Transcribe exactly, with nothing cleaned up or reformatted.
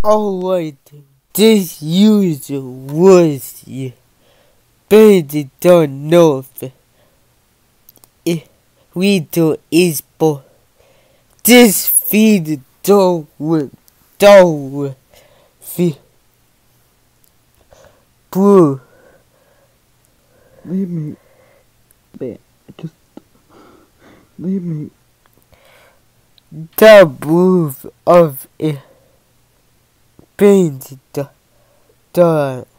Alright, this user was buried down north. It Rito is for this feed down down feed bro. Leave me. Man, just leave me. The move of it painted the